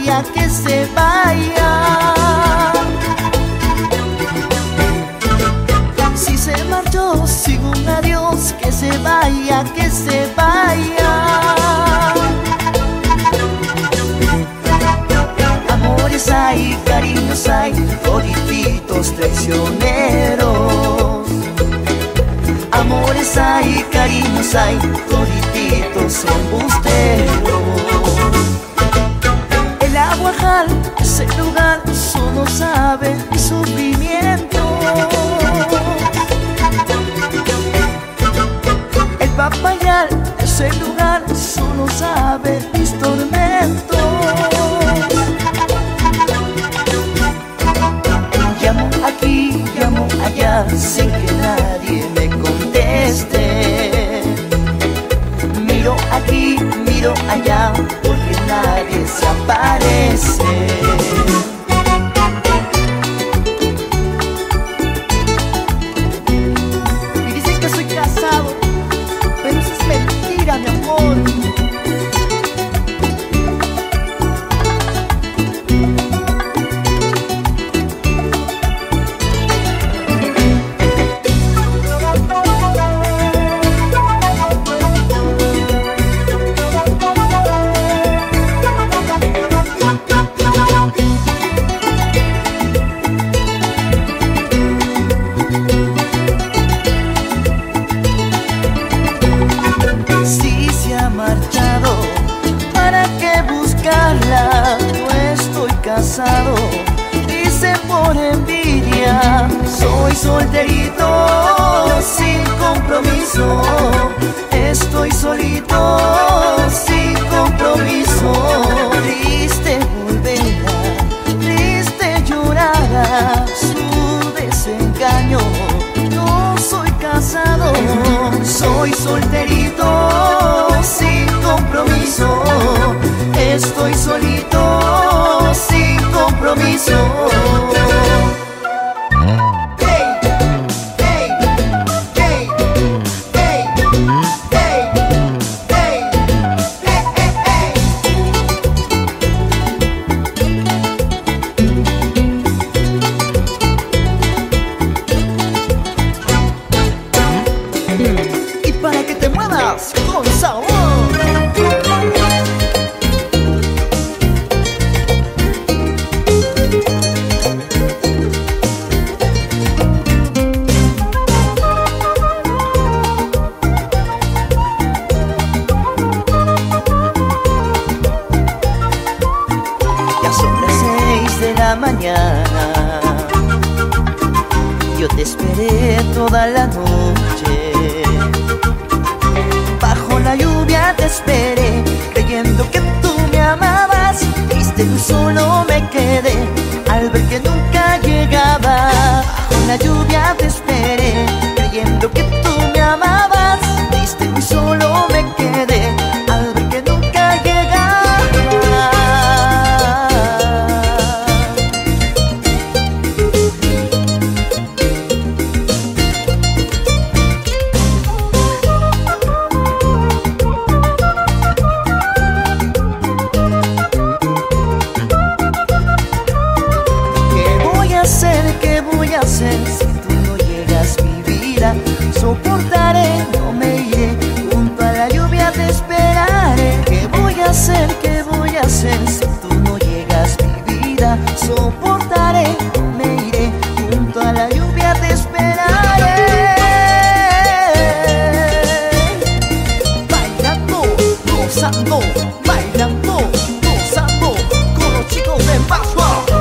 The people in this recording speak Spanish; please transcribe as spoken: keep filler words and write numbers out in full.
vaya, que se vaya. Si se marchó sin un adiós, que se vaya, que se vaya. Amores hay, cariños hay, todititos traicioneros. Amores hay, cariños hay, todititos embusteros. El Aguajal, ese lugar, solo sabe mi sufrimiento. El Papayal, ese lugar, solo sabe mis tormentos. Llamo aquí, llamo allá, sin que nadie me conteste. Miro aquí, miro allá, porque nadie se aparece. Y dicen que soy casado, pero eso es mentira, mi amor. Dice por envidia, soy solterito, sin compromiso. Estoy solito, sin compromiso. Triste volverá, triste llorará su desengaño. No soy casado, soy solterito, sin compromiso. Estoy solito, sin compromiso. Y para que te muevas con sabor. Mañana yo te esperé toda la noche, bajo la lluvia te esperé, creyendo que tú me amabas. Triste y solo me quedé al ver que nunca llegaba. Bajo la lluvia te esperé, creyendo que tú me amabas. Triste y solo me quedé al ver que nunca llegaba. ¿Qué voy a hacer si tú no llegas, mi vida? Soportaré, no me iré, junto a la lluvia te esperaré. ¿Qué voy a hacer, qué voy a hacer si tú no llegas, mi vida? Soportaré, no me iré, junto a la lluvia te esperaré. Bailando, gozando, bailando, gozando, con los chicos de Maxwell.